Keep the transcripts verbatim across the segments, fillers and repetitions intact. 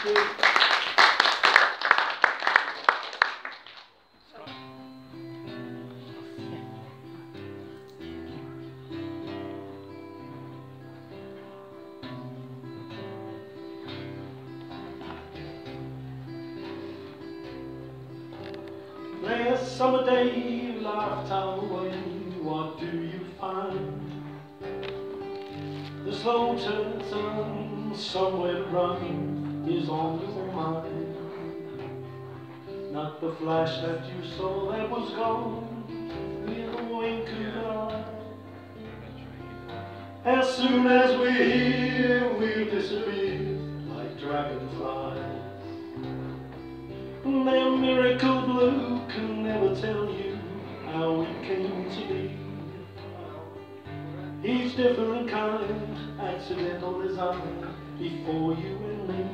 Last summer day, lifetime away, what do you find? The slow turn sun, somewhere to run, is on your mind. Not the flash that you saw that was gone in a wink of an eye. As soon as we're here, we'll disappear like dragonflies. Their miracle blue can never tell you how we came to be. Each different kind, accidental design before you and me.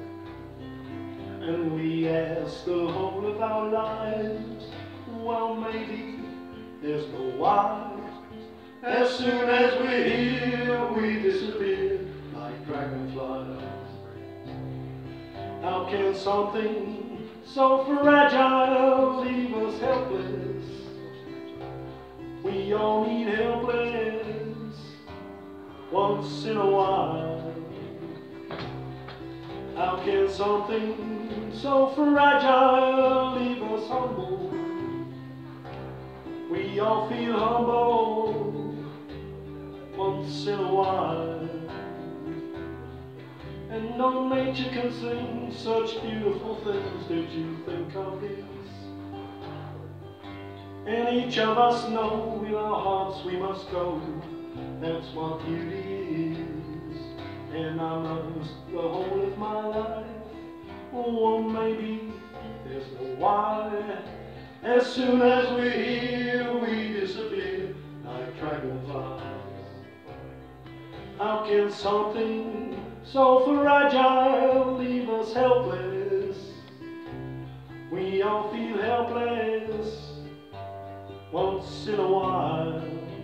And we ask the whole of our lives, well maybe there's no why. As soon as we're here, we disappear like dragonflies. How can something so fragile leave us helpless? We all need helpless once in a while. How can something so fragile leave us humble? We all feel humble once in a while. And no nature can sing such beautiful things. Did you think of this? And each of us know in our hearts we must go. That's what beauty is. And I must the whole of my life. Oh, maybe there's no why. As soon as we're here, we disappear like dragonflies. How can something so fragile leave us helpless? We all feel helpless once in a while.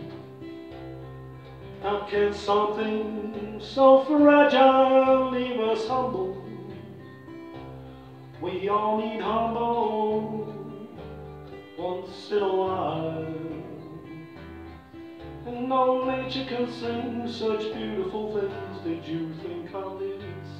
How can something so fragile leave us humble? We all need humble once in a while. And no nature can sing such beautiful things. Did you think of this?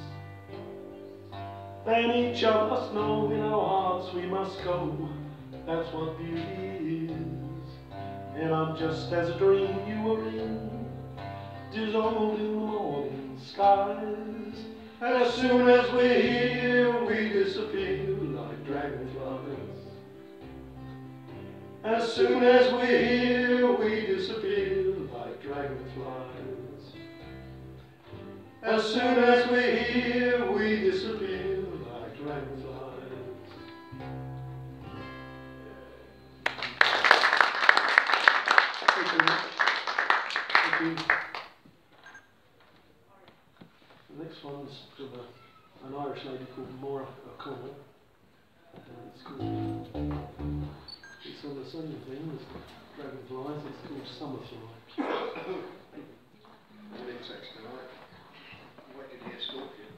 Then each of us know in our hearts we must go. That's what beauty is. And I'm just as a dream you were in, dissolved in the morning skies. As soon as we're here, we disappear like dragonflies. As soon as we're here, we disappear like dragonflies. As soon as we're here, we disappear like dragonflies. Thank you. Thank you. The next one's from a, an Irish lady called Maura O'Connell. And it's called, it's on the same thing as dragonflies, it's called Summerfly. All insects tonight. What did you scorpion?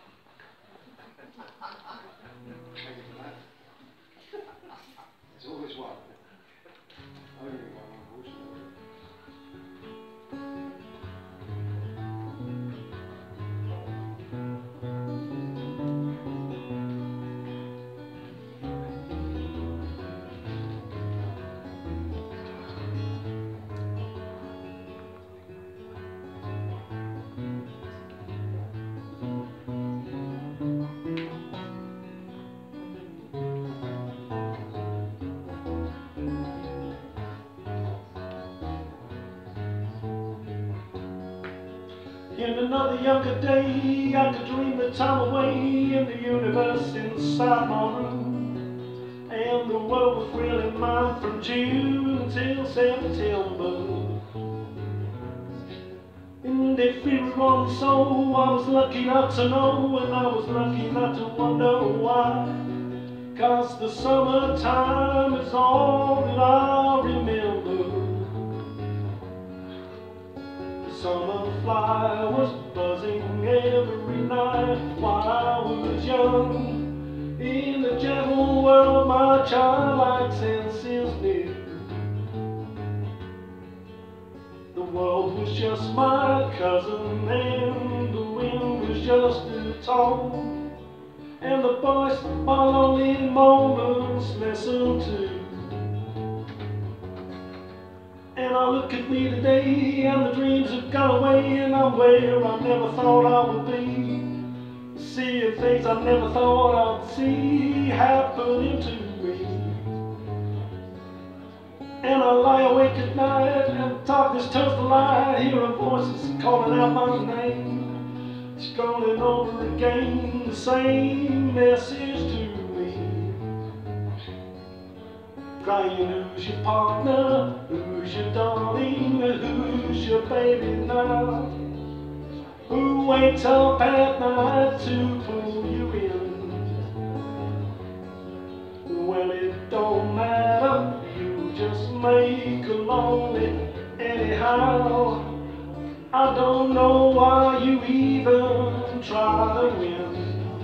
Thank you for that. There's always one. Only one, unfortunately. In another younger day, I could dream the time away in the universe inside my room. And the world was really mine from June until September. And if it was so, I was lucky not to know, and I was lucky not to wonder why. Cause the summertime is all that I remember. Summer fly was buzzing every night while I was young. my childlike senses knew the world was just my cousin, and the wind was just a tone, and the voice my lonely moments listen to. And I look at me today, and the dreams have gone away, and I'm where I never thought I would be, seeing things I never thought I'd see happening to me. And I lie awake at night, and darkness turns to light, hearing voices calling out my name, scrolling over again the same message to me, crying, who's your partner, who's your darling, who's your baby now, who wakes up at night to pull you in? Well, it don't matter, you just make a lonely anyhow. I don't know why you even try to win.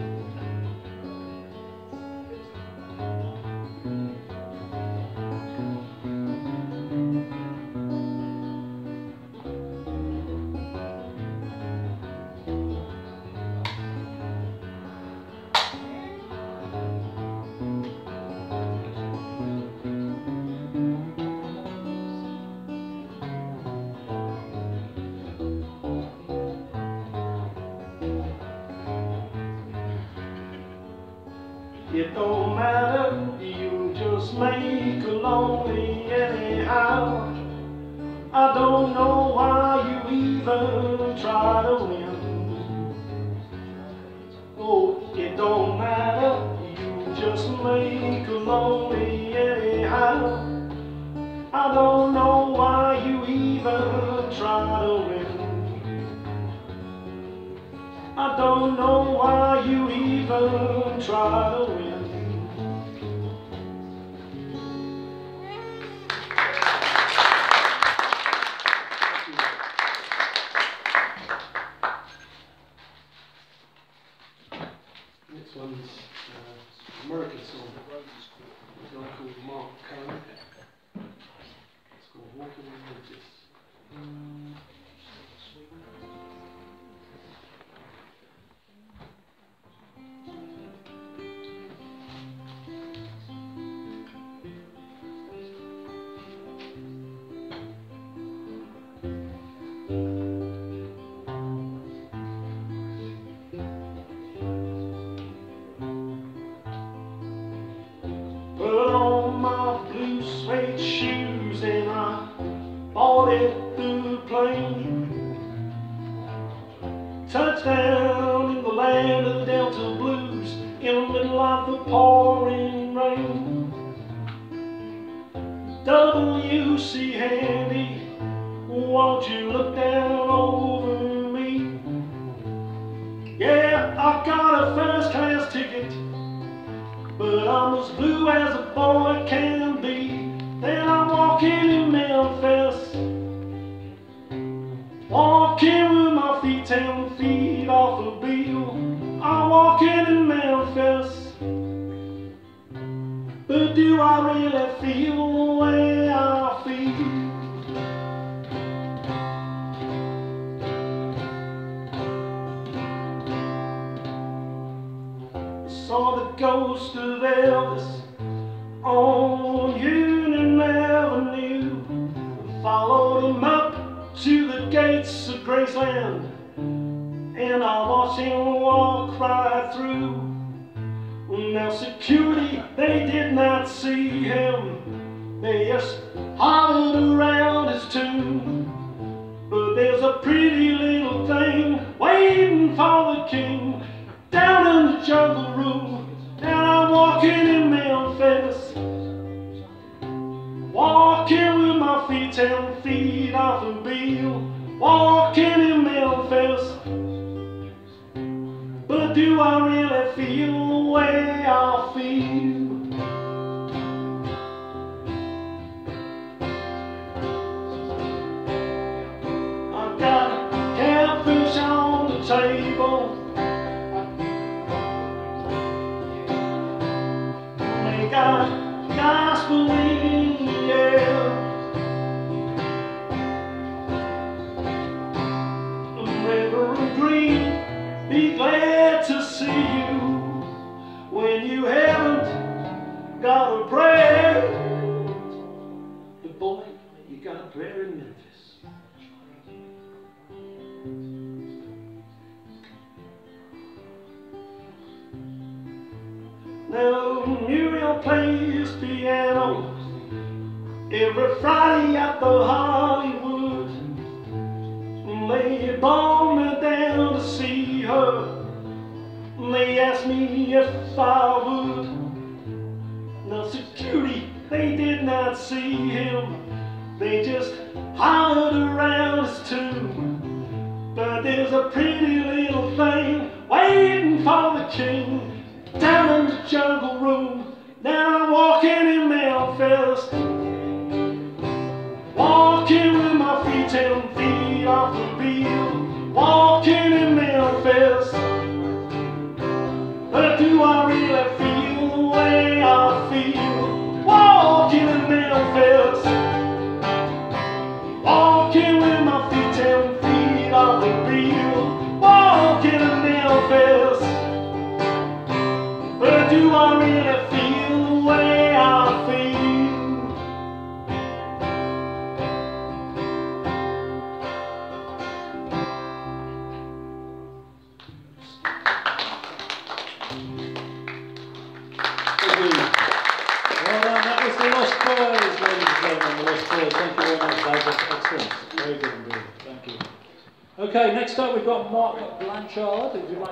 It don't matter, you just make a lonely anyhow. I don't know why you even try to win. Oh, it don't matter, you just make a lonely anyhow. I don't know why you even try to win. I don't know why you even try to win. Next one's uh, American song. It's a guy called Mark Cohen. It's called Walking in Bridges. Put on my blue suede shoes and I bought it through the plane. Touchdown in the land of the Delta Blues, in the middle of the pouring rain. W C Handy, won't you look down over me? Yeah, I got a first class ticket, but I'm as blue as a boy can be. Then I'm walking in Memphis, walking with my feet ten feet off the bill. I'm walking in Memphis, but do I really feel the way I feel? Saw the ghost of Elvis on Union Avenue, followed him up to the gates of Graceland, and I watched him walk right through. Now security, they did not see him, they just hollered around his tomb. But there's a pretty little thing waiting for the king down in the jungle room, and I'm walking in Memphis, walking with my feet ten feet off the bill, walking in Memphis. But do I really feel the way I feel? I got catfish on the table, they got glad to see you when you haven't got a prayer. But boy, you got a prayer in Memphis. Now Muriel plays piano every Friday at the Hollywood. They brought me down to see her. They asked me if I would. Now security, they did not see him. They just hollered around his tomb. But there's a pretty little thing waiting for the king down in the jungle room. Now I'm walking in Memphis, walking with my feet ten feet off the field, walking in Memphis. But do I really feel the way I feel? Walking in Memphis, walking with my feet ten feet off the field, walking in Memphis. But do I really feel the way I feel? Well done, that was the Lost Boys, ladies and gentlemen, the Lost Boys. Thank you very much, that was excellent. Very good indeed, thank you. Okay, next up we've got Mark Blanchard. If you'd like